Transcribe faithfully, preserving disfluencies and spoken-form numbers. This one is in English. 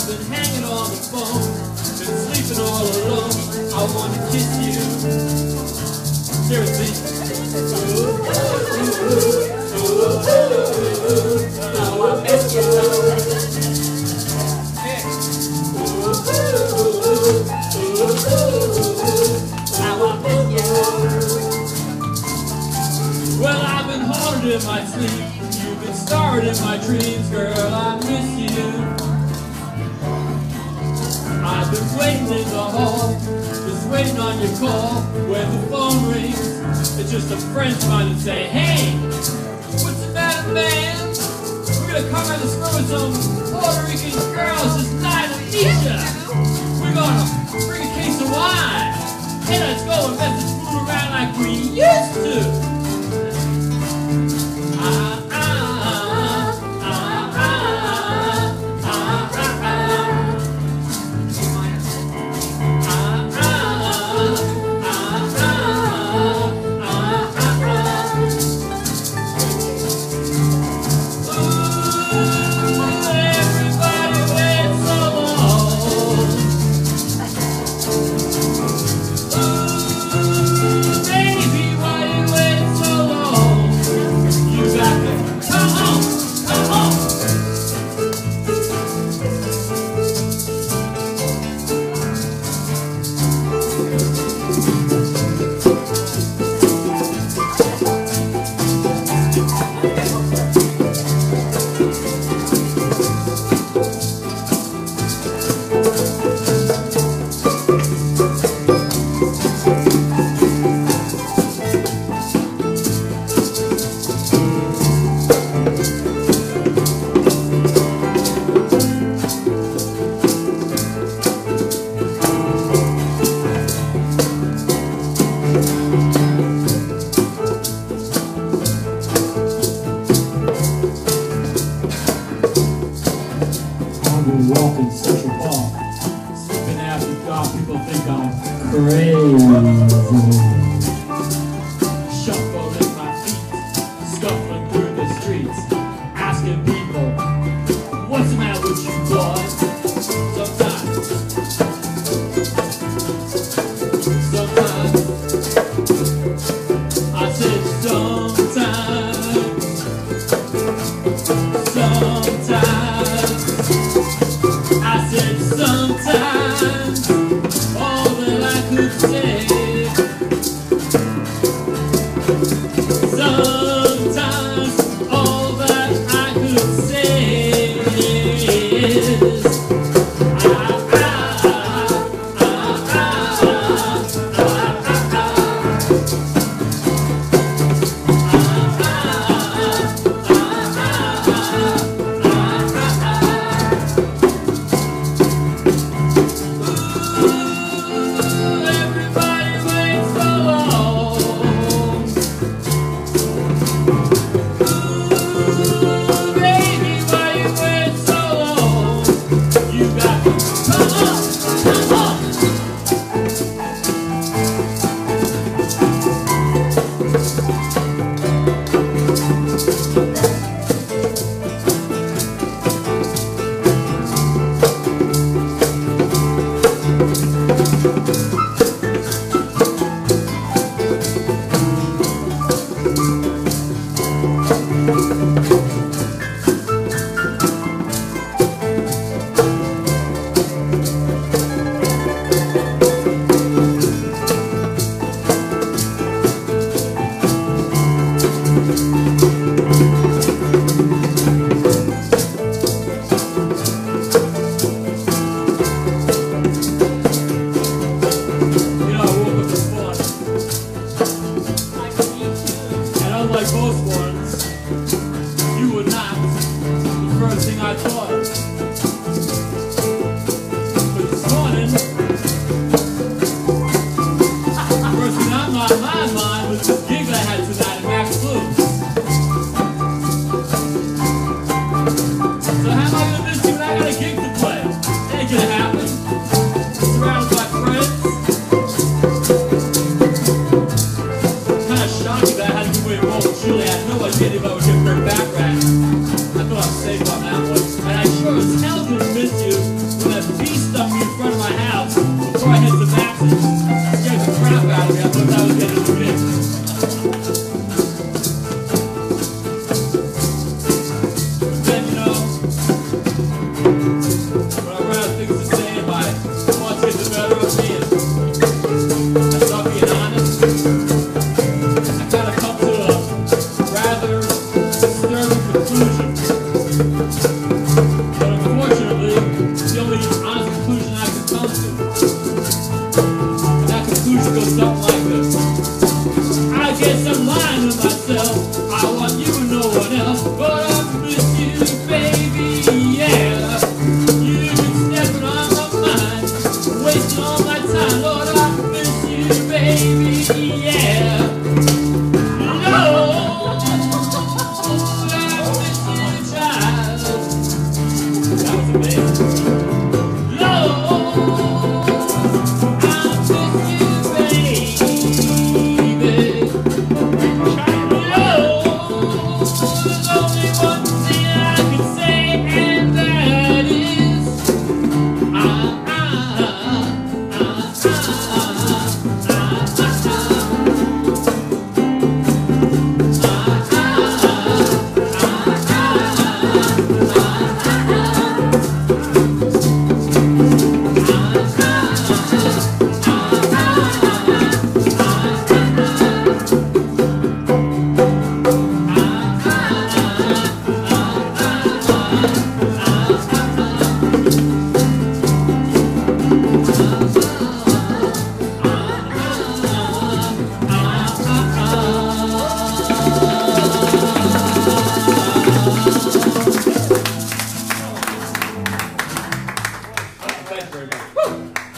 been hanging on the phone, been sleeping all alone. I want to kiss you. Seriously. Ooh, ooh, ooh, ooh, ooh. Now I miss you. Hey. Ooh, ooh, ooh, ooh, ooh. Now I miss you. Well, I've been haunted in my sleep. You've been starred in my dreams, girl. I miss you. I've been waiting in the hall, just waiting on your call. When the phone rings, it's just a friend trying to say, hey, what's the matter, man? We're gonna come out and screw with some Puerto Rican girls this night and meet ya. We're gonna bring a case of wine. Hey, let's go and mess this food around like we used to. Ah, ah, ah, ah, ah, ah, ah, ah. Walking Central Park, sleeping after dark, people think I'm crazy. Shuffling my feet, scuffling through the streets, asking people, what's the matter with you, boy? Sometimes, sometimes, I said sometimes, sometimes. I said sometimes, all that I could say. Sometimes, all that I could say is ah, ah, ah, ah, ah, ah, like most ones, you were not the first thing I thought of. But this morning, the first thing on my mind was this gig that I had tonight at Max Blues. So how am I going to miss you when I got a gig to play? That ain't going to happen. Surrounded by friends. Kind of shocking that I had to be waiting more. Julie, I had no idea if I would get her back right. I thought I was safe on that one. And I sure as hell didn't miss you guys very much. Woo!